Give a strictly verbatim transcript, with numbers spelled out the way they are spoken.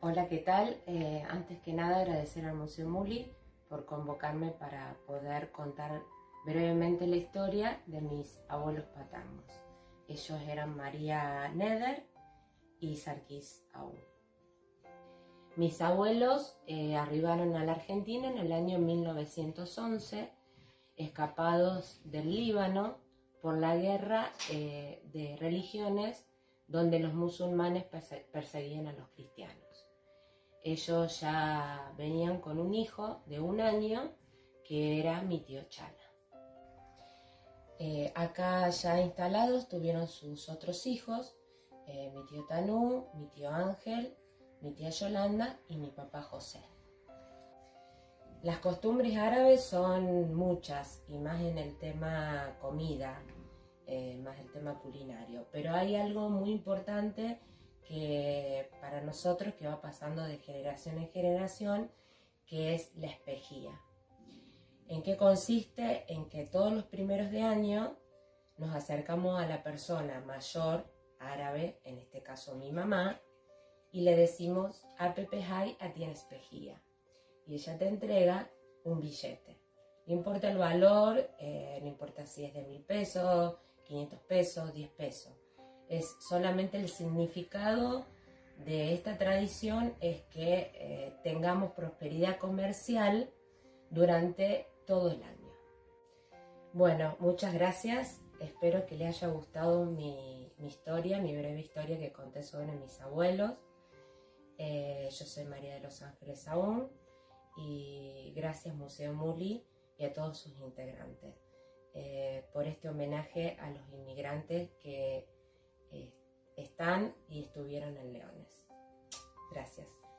Hola, ¿qué tal? Eh, antes que nada agradecer al Museo Muli por convocarme para poder contar brevemente la historia de mis abuelos paternos. Ellos eran María Neder y Sarkis Aún. Mis abuelos eh, arribaron a la Argentina en el año mil novecientos once, escapados del Líbano por la guerra eh, de religiones donde los musulmanes perse- perseguían a los cristianos. Ellos ya venían con un hijo de un año que era mi tío Chala. Eh, acá ya instalados tuvieron sus otros hijos, eh, mi tío Tanú, mi tío Ángel, mi tía Yolanda y mi papá José. Las costumbres árabes son muchas y más en el tema comida, eh, más el tema culinario, pero hay algo muy importante que para nosotros que va pasando de generación en generación, que es la espejía. ¿En qué consiste? En que todos los primeros de año nos acercamos a la persona mayor árabe, en este caso mi mamá, y le decimos Apepe Hay Atien espejía. Y ella te entrega un billete. No importa el valor, eh, no importa si es de mil pesos, quinientos pesos, diez pesos. Es solamente el significado de esta tradición es que eh, tengamos prosperidad comercial durante todo el año. Bueno, muchas gracias. Espero que les haya gustado mi, mi historia, mi breve historia que conté sobre mis abuelos. Eh, yo soy María de los Ángeles Aún y gracias Museo Muli y a todos sus integrantes eh, por este homenaje a los inmigrantes que eh, están y estuvieron en Leones. Gracias.